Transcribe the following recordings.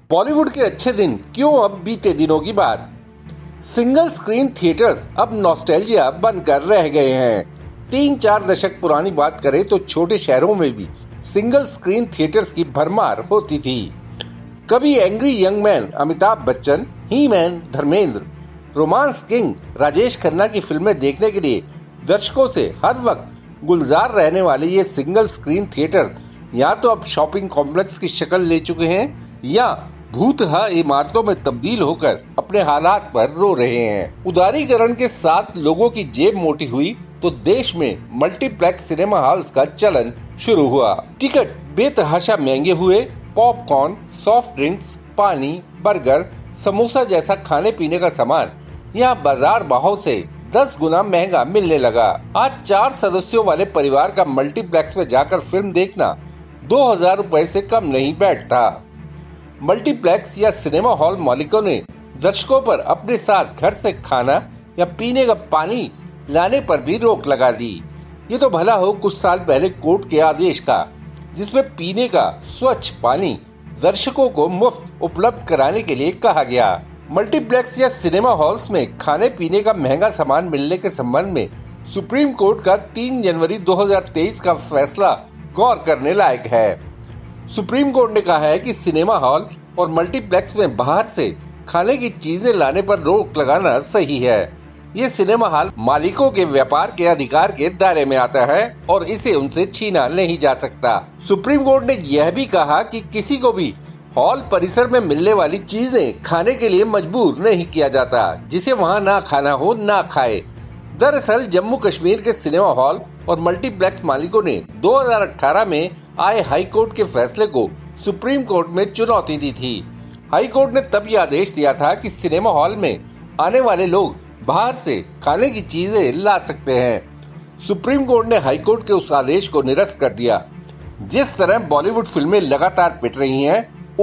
बॉलीवुड के अच्छे दिन क्यों अब बीते दिनों की बात। सिंगल स्क्रीन थिएटर्स अब नॉस्टैल्जिया बनकर रह गए हैं। 3-4 दशक पुरानी बात करें तो छोटे शहरों में भी सिंगल स्क्रीन थिएटर्स की भरमार होती थी। कभी angry young man Amitabh Bachchan, he man Dharmendra, romance king Rajesh Khanna की फिल्में देखने के लिए दर्शकों से हर वक्त गुलजार रहने वाले ये सिंगल स्क्रीन थिएटर्स या तो अब शॉपिंग कॉम्प्लेक्स की शक्ल ले चुके हैं या भूतहा इमारतों में तब्दील होकर अपने हालात पर रो रहे हैं। उदारीकरण के साथ लोगों की जेब मोटी हुई तो देश में मल्टीप्लेक्स सिनेमा हॉल्स का चलन शुरू हुआ। टिकट बेतहाशा महंगे हुए। पॉपकॉर्न, सॉफ्ट ड्रिंक्स, पानी, बर्गर, समोसा जैसा खाने पीने का सामान यहाँ बाजार भाव से 10 गुना महंगा मिलने लगा। आज 4 सदस्यों वाले परिवार का मल्टीप्लेक्स में जाकर फिल्म देखना 2000 रुपए से कम नहीं बैठता। मल्टीप्लेक्स या सिनेमा हॉल मालिकों ने दर्शकों पर अपने साथ घर से खाना या पीने का पानी लाने पर भी रोक लगा दी। ये तो भला हो कुछ साल पहले कोर्ट के आदेश का, जिसमें पीने का स्वच्छ पानी दर्शकों को मुफ्त उपलब्ध कराने के लिए कहा गया। मल्टीप्लेक्स या सिनेमा हॉल्स में खाने पीने का महंगा सामान मिलने के संबंध में सुप्रीम कोर्ट का 3 जनवरी 2023 का फैसला गौर करने लायक है। सुप्रीम कोर्ट ने कहा है कि सिनेमा हॉल और मल्टीप्लेक्स में बाहर से खाने की चीजें लाने पर रोक लगाना सही है। ये सिनेमा हॉल मालिकों के व्यापार के अधिकार के दायरे में आता है और इसे उनसे छीना नहीं जा सकता। सुप्रीम कोर्ट ने यह भी कहा कि किसी को भी हॉल परिसर में मिलने वाली चीजें खाने के लिए मजबूर नहीं किया जाता। जिसे वहां ना खाना हो ना खाए। दरअसल जम्मू कश्मीर के सिनेमा हॉल और मल्टीप्लेक्स मालिकों ने 2018 में आए हाई कोर्ट के फैसले को सुप्रीम कोर्ट में चुनौती दी थी। हाई कोर्ट ने तब यह आदेश दिया था कि सिनेमा हॉल में आने वाले लोग बाहर से खाने की चीजें ला सकते हैं। सुप्रीम कोर्ट ने हाई कोर्ट के उस आदेश को निरस्त कर दिया। जिस तरह बॉलीवुड फिल्में लगातार पिट रही हैं,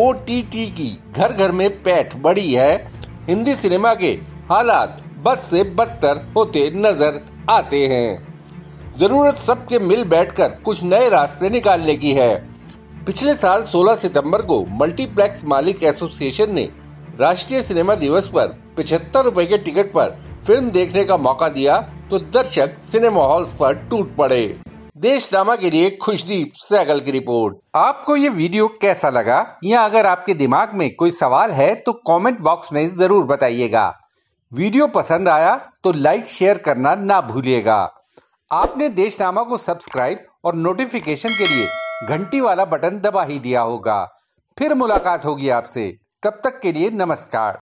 OTT की घर घर में पैठ बढ़ी है, हिंदी सिनेमा के हालात बद से बदतर होते नजर आते हैं। जरूरत सबके मिल बैठकर कुछ नए रास्ते निकालने की है। पिछले साल 16 सितंबर को मल्टीप्लेक्स मालिक एसोसिएशन ने राष्ट्रीय सिनेमा दिवस पर 75 रुपए के टिकट पर फिल्म देखने का मौका दिया तो दर्शक सिनेमा हॉल्स पर टूट पड़े। देशनामा के लिए खुशदीप सहगल की रिपोर्ट। आपको ये वीडियो कैसा लगा या अगर आपके दिमाग में कोई सवाल है तो कमेंट बॉक्स में जरूर बताइएगा। वीडियो पसंद आया तो लाइक शेयर करना ना भूलिएगा। आपने देशनामा को सब्सक्राइब और नोटिफिकेशन के लिए घंटी वाला बटन दबा ही दिया होगा। फिर मुलाकात होगी आपसे, तब तक के लिए नमस्कार।